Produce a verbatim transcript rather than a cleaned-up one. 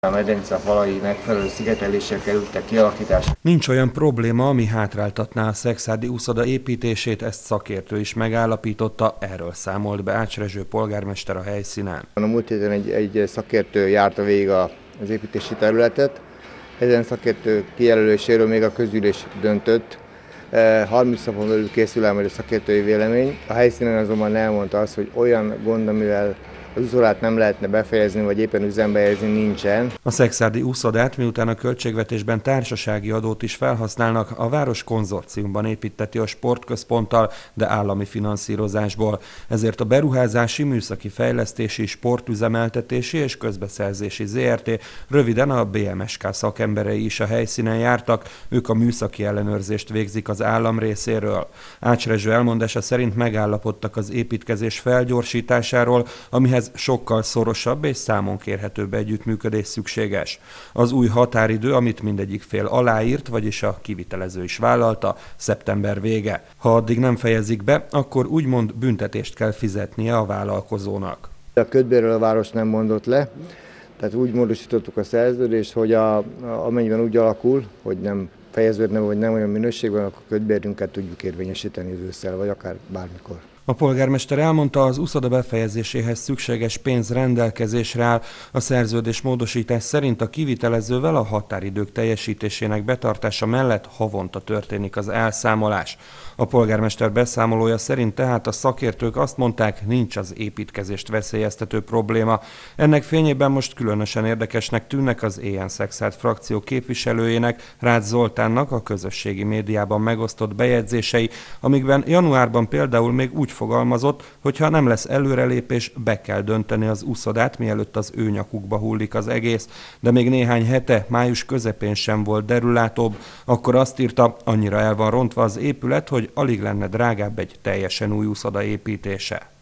A medence falai megfelelő szigeteléssel kerültek kialakításra. Nincs olyan probléma, ami hátráltatná a szekszárdi úszoda építését, ezt szakértő is megállapította, erről számolt be Ács Rezső polgármester a helyszínen. A múlt héten egy, egy szakértő járta végig az építési területet. Ezen szakértő kijelöléséről még a közgyűlés döntött. harminc napon belül készül el majd a szakértői vélemény. A helyszínen azonban elmondta azt, hogy olyan gond, amivel az úszodát nem lehetne befejezni, vagy éppen üzembe helyezni, nincsen. A szekszárdi úszodát, miután a költségvetésben társasági adót is felhasználnak, a város konzorciumban építteti a sportközponttal, de állami finanszírozásból. Ezért a beruházási, műszaki fejlesztési, sportüzemeltetési és közbeszerzési zé er té, röviden a bé em es ká szakemberei is a helyszínen jártak, ők a műszaki ellenőrzést végzik az állam részéről. Ács Rezső elmondása szerint megállapodtak az építkezés felgyorsításáról, amihez sokkal szorosabb és számon kérhetőbb együttműködés szükséges. Az új határidő, amit mindegyik fél aláírt, vagyis a kivitelező is vállalta, szeptember vége. Ha addig nem fejezik be, akkor úgymond büntetést kell fizetnie a vállalkozónak. A kötbérről a város nem mondott le, tehát úgy módosítottuk a szerződést, hogy a, amennyiben úgy alakul, hogy nem fejeződne, vagy nem olyan minőségben, akkor kötbérünket tudjuk érvényesíteni az ősszel, vagy akár bármikor. A polgármester elmondta, az úszoda befejezéséhez szükséges pénz rendelkezésre áll. A szerződés módosítás szerint a kivitelezővel a határidők teljesítésének betartása mellett havonta történik az elszámolás. A polgármester beszámolója szerint tehát a szakértők azt mondták, nincs az építkezést veszélyeztető probléma. Ennek fényében most különösen érdekesnek tűnnek az é en Szekszárd frakció képviselőjének, Rácz Zoltánnak a közösségi médiában megosztott bejegyzései, amikben januárban például még úgy fogalmazott, hogy ha nem lesz előrelépés, be kell dönteni az úszodát, mielőtt az ő nyakukba hullik az egész. De még néhány hete, május közepén sem volt derülátóbb, akkor azt írta, annyira el van rontva az épület, hogy alig lenne drágább egy teljesen új úszoda építése.